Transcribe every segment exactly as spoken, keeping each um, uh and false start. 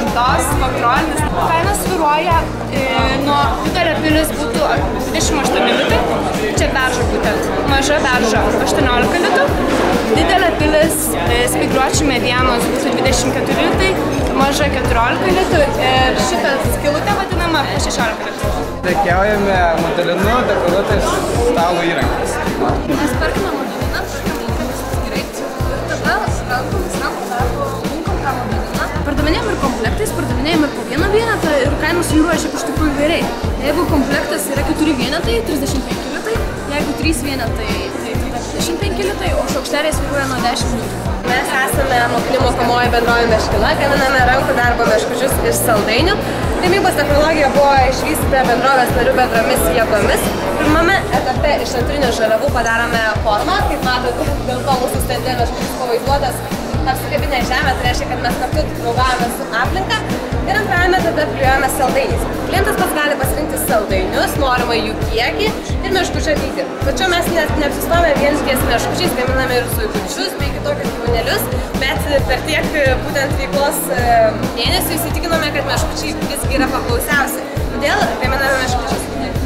kartos kontrolinis. Kainos svyruoja nuo didelė pilis būtų dvidešimt aštuoni litai, čia berža būtent, maža berža aštuoniolika litų, didelė pilis spygliuočių medienos būtų dvidešimt keturi litai, maža keturiolika litų ir šitą skylutę vadinama šešiolika litų. Prekiaujame modelinu, dekoruotais stalo įrankiais. Mes perkame modeliną, perkame įrankius atskirai ir tada rankom, rankom darbo, linkom tą modeliną. Pardavinėjom ir komplektais, pardavinėjom ir po vieną vienetą ir kainos svyruoja šiaip iš tikrųjų įvairiai. Jeigu komplektas yra keturi vienetai, trisdešimt penki litai, jeigu trys vienetai, tai dvidešimt penki litai, o šaukšteliai svyruoja nuo dešimt litų. Mes esame mokinių mokomoji bendroji Meškila, gaminame rankų darbo meškučius iš saldainių. Gamybos technologija buvo išvystyta bendrovės narių bendromis jėgomis. Pirmame etape iš antrinių žaliavų padarome formą, kaip matote, dėl to mūsų stende meškutis pavaizduotas apsikabinę žemę, tai reiškia, kad mes kartu draugavome su aplinka. Ir antrajame etape klijuojame saldainiais. Klientas pats gali pasirinkti saldainius, norimą jų kiekį ir meškučio dydį. Tačiau mes neapsistojame vien ties meškučiais, gaminame ir zuikučius bei kitokius gyvūnėlius, bet per tiek būtent veiklos mėnesių įsitikinome, kad meškučiai visgi yra paklausiausi. Todėl gaminame meškučius.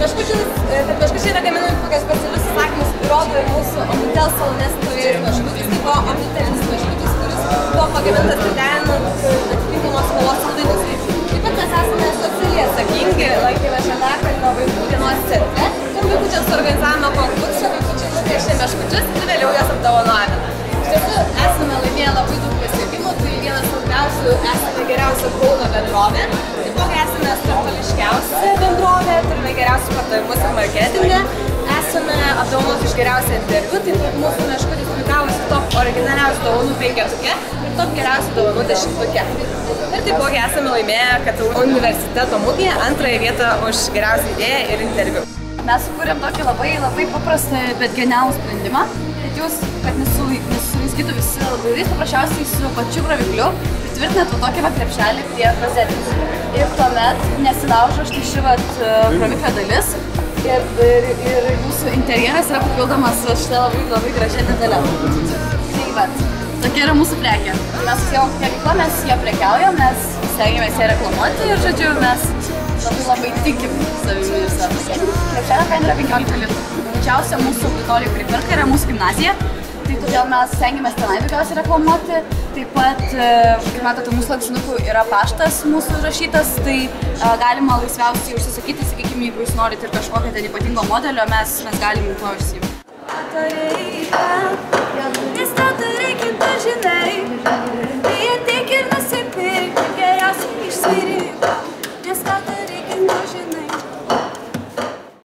Meškučiai yra gaminami pagal specialius įsakymus, rodo ir mūsų Omnitel salone stovėjęs meškutis. Tai buvo Omnitelis meškutis, kuris buvo pagamintas priderinant atitinkamos spalvos saldainius. Taip pat mes esame socialiai atsakingi, lankėme Žaliakalnio vaikų dienos centre ir vaikučiams suorganizavome konkursą, vaikučiai nupiešė meškučius ir vėliau jas apdovanojame. Iš tiesų, esame laimėję labai daug pasiekimų, tai vienas svarbiausių esame geriausia Kauno bendrovė, taipogi esame startuoliškiausia bendrovė, turime geriausius pardavimus ir marketingą, esame apdovanoti iš geriausią interviu, tai mūsų meškutis publikavosi top originaliausių dovanų penketuke ir top geriausių dovanų dešimtuke. Ir taipogi esame laimėję K T U universiteto mugėje antrąją vietą už geriausią idėją ir interviu. Mes sukūrėm tokį labai, labai paprastą, bet genialų sprendimą, kad jūs, kad nesuvaizgytų visi laidais, paprasčiausiai su pačiu gravikliu pritvirtinat tokį va krepšelį prie rozetės. Ir tuomet nesilaužo štai ši vat graviklio dalis ir, ir, ir jūsų interjeras yra papildomas šitą labai, labai gražią detalę. Tai vat, tokia yra mūsų prekė. Mes su savo veikla, mes ją prekiaujam, mes stengiamės ją reklamuoti ir, žodžiu, mes labai labai tikim savimi visą. Krepšelio kaina yra penkiolika litų. Didžiausia mūsų auditorija, kuri perka, yra mūsų gimnazija. Tai todėl mes stengiamės tenai daugiausiai reklamuoti. Taip pat, kaip matote, mūsų lankštinukų yra paštas mūsų užrašytas, tai galima laisviausiai užsisakyti, sakykime, jeigu jūs norite ir kažkokio ten ypatingo modelio, mes, mes galim to užsiimti.